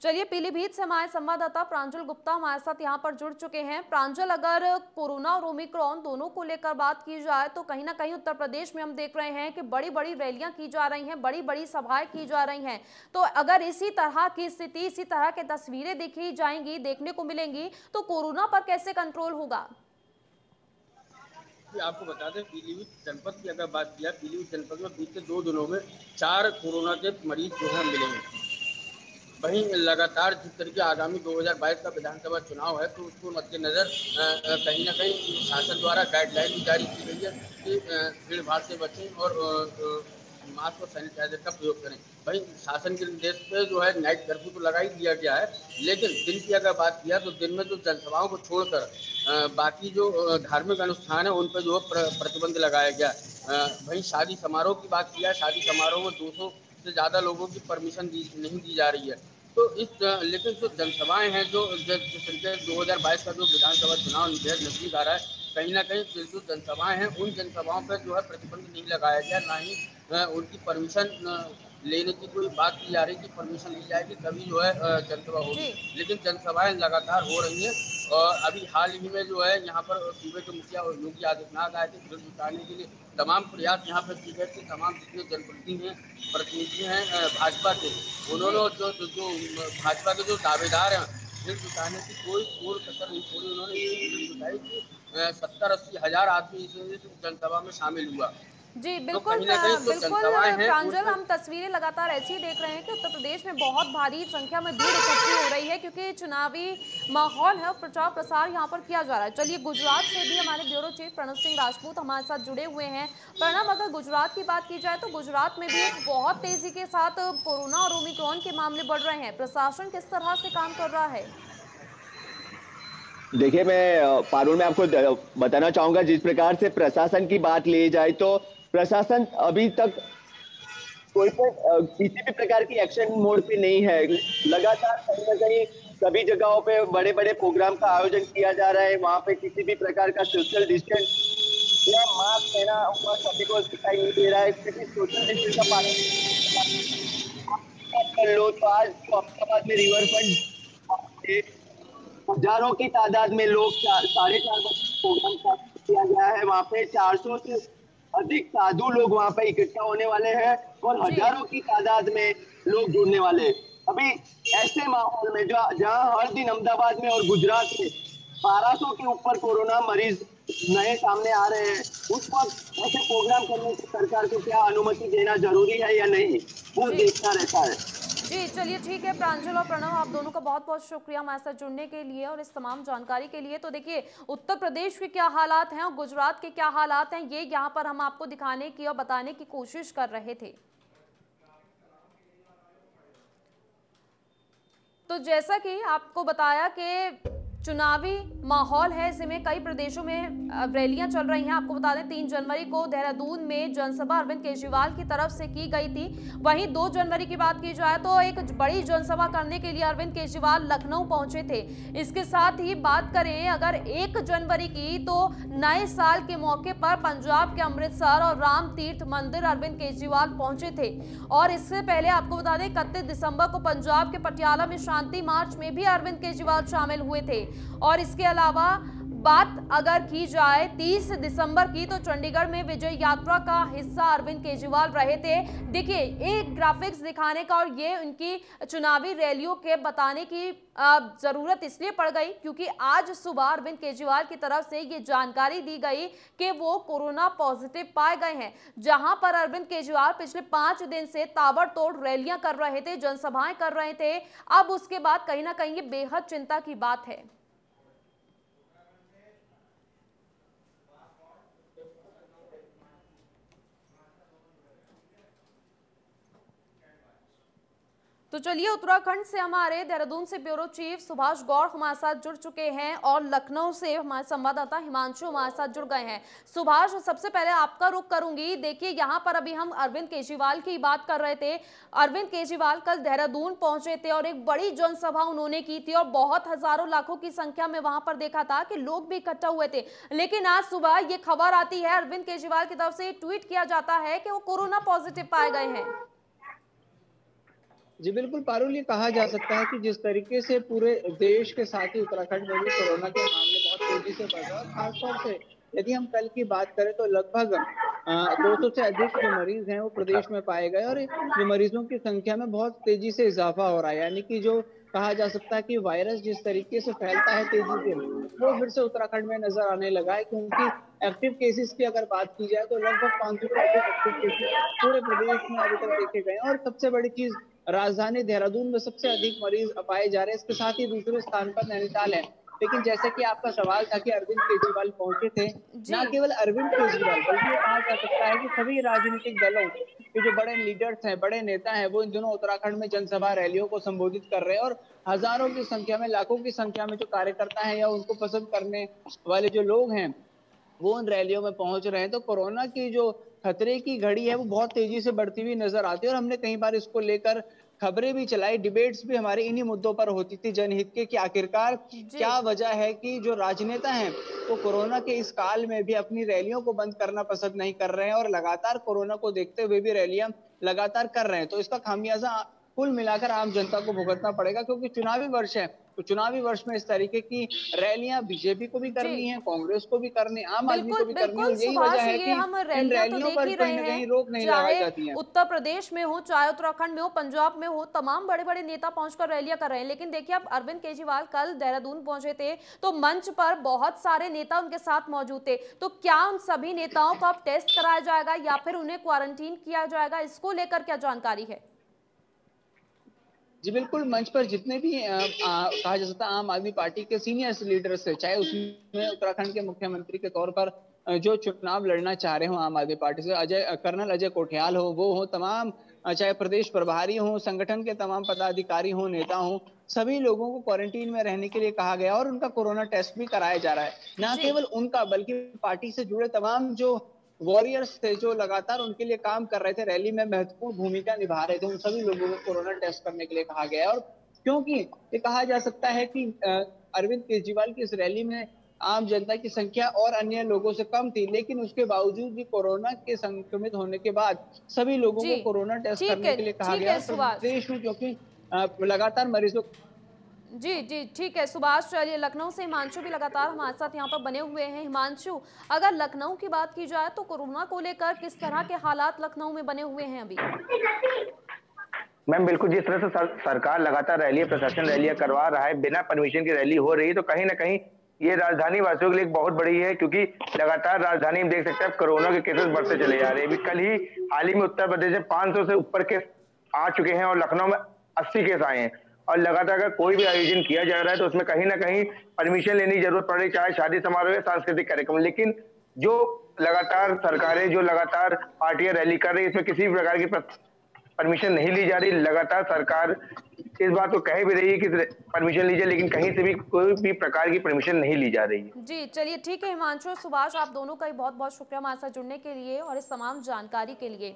चलिए, पीलीभीत से हमारे संवाददाता प्रांजल गुप्ता हमारे साथ यहाँ पर जुड़ चुके हैं। प्रांजल, अगर कोरोना और ओमिक्रॉन दोनों को लेकर बात की जाए तो कहीं ना कहीं उत्तर प्रदेश में हम देख रहे हैं कि बड़ी बड़ी रैलियां की जा रही हैं, बड़ी बड़ी सभाएं की जा रही हैं। तो अगर इसी तरह की स्थिति, इसी तरह की तस्वीरें देखी जाएंगी, देखने को मिलेंगी, तो कोरोना पर कैसे कंट्रोल होगा? आपको बता दें, पीलीभीत जनपद की अगर बात किया, पीलीभीत जनपद में बीते 2 दिनों में 4 कोरोना के मरीज जो है मिले हैं। वहीं लगातार जिस तरीके आगामी 2022 का विधानसभा चुनाव है, तो उसको मद्देनजर कहीं ना कहीं शासन द्वारा गाइडलाइन भी जारी की गई है कि भीड़ भाड़ से बचें और मास्क और सैनिटाइजर का प्रयोग करें। भाई शासन के निर्देश पे जो है नाइट कर्फ्यू तो लगा ही दिया गया है, लेकिन दिन की अगर बात किया तो दिन में जो जनसभाओं को छोड़कर बाकी जो धार्मिक अनुष्ठान है उन पर जो है प्रतिबंध लगाया गया। वहीं शादी समारोह की बात किया, शादी समारोह में 200 से ज़्यादा लोगों की परमिशन नहीं दी जा रही है। तो लेकिन जो जनसभाएं हैं, जो जिस तरीके 2022 का जो विधानसभा चुनाव नजदीक आ रहा है, कहीं ना कहीं जो जनसभाएं हैं उन जनसभाओं पर जो है प्रतिबंध नहीं लगाया गया, ना ही उनकी परमिशन लेने की कोई बात की जा रही कि परमिशन ली जाएगी तभी जो है जनसभा होगी। जी लेकिन जनसभाएं लगातार हो रही हैं और अभी हाल ही में जो है यहाँ पर सूबे के मुखिया और योगी आदित्यनाथ आए थे भीड़ जुटाने के लिए। तमाम प्रयास यहाँ पर किए गए थे, तमाम जितने प्रतिनिधि हैं भाजपा के, जी उन्होंने जो भाजपा के जो दावेदार हैं भीड़ जुटाने की कोई कसर नहीं छोड़ी। उन्होंने इतनी भीड़ जुटाई कि 70-80 हज़ार आदमी इस जनसभा में शामिल हुआ। जी, तो बिल्कुल कहीं ना कहीं जो बिल्कुल जनसभाएं हैं प्रांजल, उनमें हम तस्वीरें लगातार ऐसी ही देख रहे हैं कि उत्तर प्रदेश में बहुत भारी संख्या में भीड़ इकट्ठी हो रही है, क्योंकि चुनावी माहौल है और प्रचार प्रसार यहाँ पर किया जा रहा है। चलिए, गुजरात से भी हमारे ब्यूरो चीफ प्रणव सिंह राजपूत हमारे साथ जुड़े हुए हैं। प्रणव, अगर गुजरात की बात की जाए तो गुजरात में भी एक बहुत तेजी के साथ कोरोना और ओमिक्रॉन के मामले बढ़ रहे हैं। प्रशासन किस तरह से काम कर रहा है? देखिए, मैं पारुल में आपको बताना चाहूंगा, जिस प्रकार से प्रशासन की बात ली जाए तो प्रशासन अभी तक कोई किसी भी प्रकार की एक्शन मोड पे नहीं है। लगातार कहीं ना कहीं सभी जगहों पे बड़े बड़े प्रोग्राम का आयोजन किया जा रहा है। वहां पे किसी भी प्रकार का सोशल डिस्टेंस या मास्क पहना हुआ सभी को दिखाई नहीं दे रहा है, क्योंकि सोशल डिस्टेंस का पालन कर लो तो आज जो अहमदाबाद में रिवर फ्रंट हजारों की तादाद में लोग 4:30 बजे प्रोग्राम किया गया है। वहां पे 400 से अधिक साधु लोग वहां पे इकट्ठा होने वाले हैं और जी हजारों की तादाद में लोग जुड़ने वाले हैं। अभी ऐसे माहौल में जो जहां हर दिन अहमदाबाद में और गुजरात में 1200 के ऊपर कोरोना मरीज नए सामने आ रहे हैं, उस वक्त ऐसे प्रोग्राम करने की सरकार को क्या अनुमति देना जरूरी है या नहीं, वो जी देखना रहता है। जी, चलिए ठीक है। प्रांजल और प्रणव, आप दोनों का बहुत बहुत शुक्रिया हमारे साथ जुड़ने के लिए और इस तमाम जानकारी के लिए। तो देखिए, उत्तर प्रदेश के क्या हालात हैं और गुजरात के क्या हालात हैं, ये यहाँ पर हम आपको दिखाने की और बताने की कोशिश कर रहे थे। तो जैसा कि आपको बताया कि चुनावी माहौल है, ऐसे में कई प्रदेशों में रैलियां चल रही हैं। आपको बता दें, 3 जनवरी को देहरादून में जनसभा अरविंद केजरीवाल की तरफ से की गई थी। वहीं 2 जनवरी की बात की जाए तो एक बड़ी जनसभा करने के लिए अरविंद केजरीवाल लखनऊ पहुंचे थे। इसके साथ ही बात करें अगर 1 जनवरी की, तो नए साल के मौके पर पंजाब के अमृतसर और राम तीर्थ मंदिर अरविंद केजरीवाल पहुंचे थे। और इससे पहले आपको बता दें, 31 दिसंबर को पंजाब के पटियाला में शांति मार्च में भी अरविंद केजरीवाल शामिल हुए थे। और इसके अलावा बात अगर की जाए 30 दिसंबर की, तो चंडीगढ़ में विजय यात्रा का हिस्सा अरविंद केजरीवाल रहे थे। देखिए, एक ग्राफिक्स दिखाने का और ये उनकी चुनावी रैलियों के बताने की जरूरत इसलिए पड़ गई क्योंकि आज सुबह अरविंद केजरीवाल की तरफ से ये जानकारी दी गई कि वो कोरोना पॉजिटिव पाए गए हैं। जहां पर अरविंद केजरीवाल पिछले 5 दिन से ताबड़तोड़ रैलियां कर रहे थे, जनसभाएं कर रहे थे, अब उसके बाद कहीं ना कहीं ये बेहद चिंता की बात है। तो चलिए, उत्तराखंड से हमारे देहरादून से ब्यूरो चीफ सुभाष गौड़ हमारे साथ जुड़ चुके हैं और लखनऊ से हमारे संवाददाता हिमांशु हमारे साथ जुड़ गए हैं। सुभाष, सबसे पहले आपका रुख करूंगी। देखिए, यहाँ पर अभी हम अरविंद केजरीवाल की बात कर रहे थे। अरविंद केजरीवाल कल देहरादून पहुंचे थे और एक बड़ी जनसभा उन्होंने की थी और बहुत हजारों लाखों की संख्या में वहां पर देखा था कि लोग भी इकट्ठा हुए थे। लेकिन आज सुबह ये खबर आती है, अरविंद केजरीवाल की तरफ से ट्वीट किया जाता है कि वो कोरोना पॉजिटिव पाए गए हैं। जी बिल्कुल पारुल, ये कहा जा सकता है कि जिस तरीके से पूरे देश के साथ ही उत्तराखंड में भी कोरोना के मामले बहुत तेजी से बढ़ रहे हैं, और खासतौर से यदि हम कल की बात करें तो लगभग 200 से अधिक जो मरीज हैं वो प्रदेश में पाए गए, और जो मरीजों की संख्या में बहुत तेजी से इजाफा हो रहा है। यानी कि जो कहा जा सकता है कि वायरस जिस तरीके से फैलता है तेजी से, वो फिर से उत्तराखंड में नजर आने लगा है, क्योंकि एक्टिव केसेस की अगर बात की जाए तो लगभग 500 से अधिक एक्टिव केसेस पूरे प्रदेश में अभी तक देखे गए हैं। और सबसे बड़ी चीज, राजधानी देहरादून में सबसे अधिक मरीज पाए जा रहे हैं, इसके साथ ही दूसरे स्थान पर नैनीताल है। लेकिन जैसे कि आपका सवाल था कि अरविंद केजरीवाल पहुंचे थे, जी ना केवल अरविंद केजरीवाल बल्कि ये कहा जा सकता है कि सभी राजनीतिक दलों के जो बड़े लीडर्स हैं, बड़े नेता हैं, वो इन दिनों उत्तराखंड में जनसभा रैलियों को संबोधित कर रहे हैं, और हजारों की संख्या में, लाखों की संख्या में जो कार्यकर्ता हैं या उनको पसंद करने वाले जो लोग हैं, वो उन रैलियों में पहुंच रहे हैं। तो कोरोना की जो खतरे की घड़ी है वो बहुत तेजी से बढ़ती हुई नजर आती है, और हमने कई बार इसको लेकर खबरें भी चलाई, डिबेट्स भी हमारे इन्हीं मुद्दों पर होती थी जनहित के, कि आखिरकार जी क्या वजह है कि जो राजनेता हैं वो कोरोना के इस काल में भी अपनी रैलियों को बंद करना पसंद नहीं कर रहे हैं, और लगातार कोरोना को देखते हुए भी रैलियां लगातार कर रहे हैं। तो इसका खामियाजा कुल मिलाकर आम जनता को भुगतना पड़ेगा, क्योंकि चुनावी वर्ष है। तो चुनावी वर्ष में इस तरीके की रैलियां बीजेपी को भी जी करनी है, कांग्रेस को भी करनी, आम आदमी बिल्कुल को भी करनी है, बिल्कुल और यही वजह सुभाष, है ये कि हम इन रैलियां तो रैलियों देख पर ही कहीं रहे ना हैं, कहीं रोक नहीं लगाई चाहे जाती है। उत्तर प्रदेश में हो, चाहे उत्तराखंड में हो, पंजाब में हो, तमाम बड़े बड़े नेता पहुंचकर रैलियां कर रहे हैं। लेकिन देखिए, अब अरविंद केजरीवाल कल देहरादून पहुंचे थे, तो मंच पर बहुत सारे नेता उनके साथ मौजूद थे। तो क्या उन सभी नेताओं का अब टेस्ट कराया जाएगा या फिर उन्हें क्वारंटीन किया जाएगा, इसको लेकर क्या जानकारी है? जी बिल्कुल, मंच पर जितने भी कहा जा सकता है आम आदमी पार्टी के सीनियर लीडर्स थे, चाहे उसमें उत्तराखंड के मुख्यमंत्री के तौर पर जो चुनाव लड़ना चाह रहे हो आम आदमी पार्टी से, कर्नल अजय कोठियाल हो, वो हो, तमाम चाहे प्रदेश प्रभारी हो, संगठन के तमाम पदाधिकारी हो, नेता हो, सभी लोगों को क्वारंटीन में रहने के लिए कहा गया, और उनका कोरोना टेस्ट भी कराया जा रहा है। न जी केवल उनका बल्कि पार्टी से जुड़े तमाम जो वॉरियर्स थे, जो लगातार उनके लिए काम कर रहे थे, रैली में महत्वपूर्ण भूमिका निभा रहे थे, उन सभी लोगों को कोरोना टेस्ट करने के लिए कहा गया है। और क्योंकि ये कहा जा सकता है कि अरविंद केजरीवाल की इस रैली में आम जनता की संख्या और अन्य लोगों से कम थी, लेकिन उसके बावजूद भी कोरोना के संक्रमित होने के बाद सभी लोगों जी को कोरोना टेस्ट करने के लिए कहा ठीक गया। है और सुभाष। प्रदेश में क्योंकि लगातार मरीजों जी जी ठीक है सुभाष, चलिए लखनऊ से हिमांशु भी लगातार हमारे साथ यहाँ पर बने हुए हैं। हिमांशु, अगर लखनऊ की बात की जाए तो कोरोना को लेकर किस तरह के हालात लखनऊ में बने हुए हैं अभी? मैम बिल्कुल, जिस तरह से सरकार लगातार रैली, प्रशासन रैलियां करवा रहा है, बिना परमिशन की रैली हो रही है, तो कहीं ना कहीं ये राजधानी वासियों के लिए एक बहुत बड़ी है, क्योंकि लगातार राजधानी में देख सकते हैं कोरोना के केसेस बढ़ते चले जा रहे हैं। अभी कल ही हाल ही में उत्तर प्रदेश में 500 से ऊपर केस आ चुके हैं, और लखनऊ में 80 केस आए हैं। और लगातार अगर कोई भी आयोजन किया जा रहा है तो उसमें कहीं ना कहीं परमिशन लेने की जरूरत पड़ रही है, चाहे शादी समारोह या सांस्कृतिक कार्यक्रम। लेकिन जो लगातार सरकारें, जो लगातार पार्टियां रैली कर रही है, इसमें किसी भी प्रकार की परमिशन नहीं ली जा रही। लगातार सरकार इस बात को कह भी रही है कि परमिशन लीजिए, लेकिन कहीं से भी कोई भी प्रकार की परमिशन नहीं ली जा रही है। जी चलिए ठीक है हिमांशु और सुभाष, आप दोनों का ही बहुत बहुत शुक्रिया हमारे साथ जुड़ने के लिए और इस तमाम जानकारी के लिए।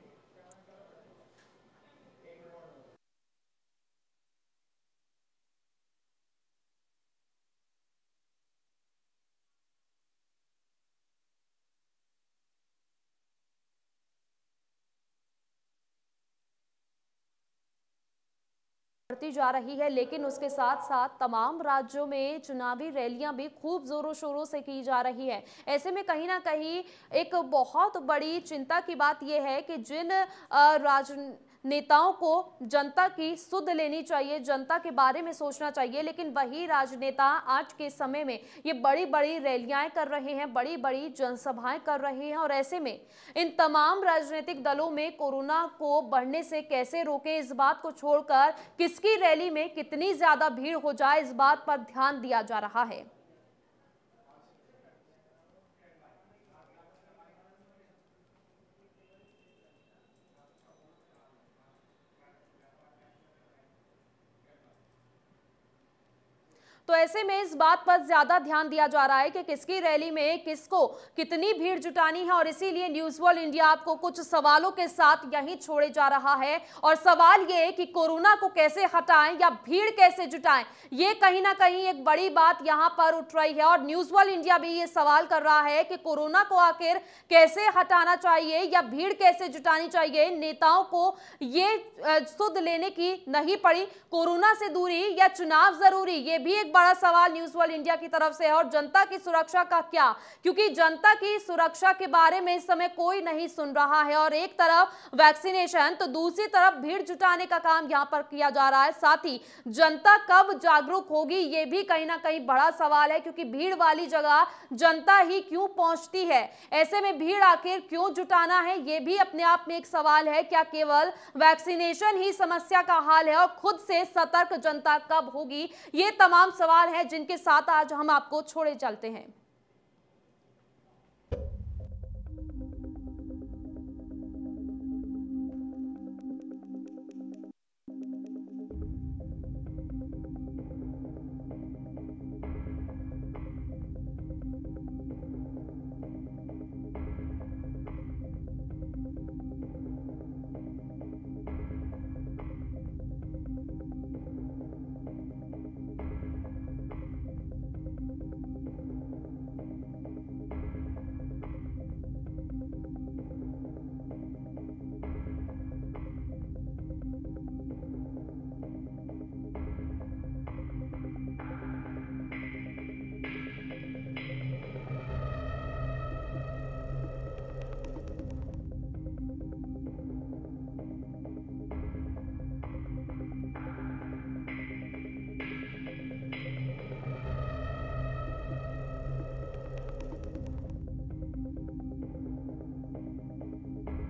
बढ़ती जा रही है, लेकिन उसके साथ साथ तमाम राज्यों में चुनावी रैलियां भी खूब जोरों शोरों से की जा रही है। ऐसे में कहीं ना कहीं एक बहुत बड़ी चिंता की बात यह है कि जिन राजनेताओं को जनता की सुध लेनी चाहिए, जनता के बारे में सोचना चाहिए, लेकिन वही राजनेता आज के समय में ये बड़ी बड़ी रैलियां कर रहे हैं, बड़ी बड़ी जनसभाएं कर रहे हैं। और ऐसे में इन तमाम राजनीतिक दलों में कोरोना को बढ़ने से कैसे रोकें, इस बात को छोड़कर किसकी रैली में कितनी ज्यादा भीड़ हो जाए, इस बात पर ध्यान दिया जा रहा है। तो ऐसे में इस बात पर ज्यादा ध्यान दिया जा रहा है कि किसकी रैली में किसको कितनी भीड़ जुटानी है, और इसीलिए न्यूज़ वर्ल्ड इंडिया आपको कुछ सवालों के साथ यहीं छोड़े जा रहा है। और सवाल ये है कि कोरोना को कैसे हटाएं या भीड़ कैसे जुटाएं, ये कहीं ना कहीं एक बड़ी बात यहां पर उठ रही है। और न्यूज़ वर्ल्ड इंडिया भी ये सवाल कर रहा है कि कोरोना को आखिर कैसे हटाना चाहिए या भीड़ कैसे जुटानी चाहिए। नेताओं को ये सुध लेने की नहीं पड़ी, कोरोना से दूरी या चुनाव जरूरी, ये भी एक बड़ा सवाल न्यूज़ वर्ल्ड इंडिया की तरफ से है। और जनता की सुरक्षा का क्या, क्योंकि जनता की सुरक्षा के बारे में इस समय कोई नहीं सुन रहा है। और एक तरफ वैक्सीनेशन तो दूसरी तरफ भीड़ जुटाने का काम यहां पर किया जा रहा है। साथ ही जनता कब जागरूक होगी, ये भी कहीं ना कहीं बड़ा सवाल है, क्योंकि भीड़ वाली जगह जनता ही क्यों पहुंचती है। ऐसे में भीड़ आखिर क्यों जुटाना है, ये भी अपने आप में एक सवाल है। क्या केवल वैक्सीनेशन ही समस्या का हल है, और खुद से सतर्क जनता कब होगी, ये तमाम सवाल हैं जिनके साथ आज हम आपको छोड़े चलते हैं।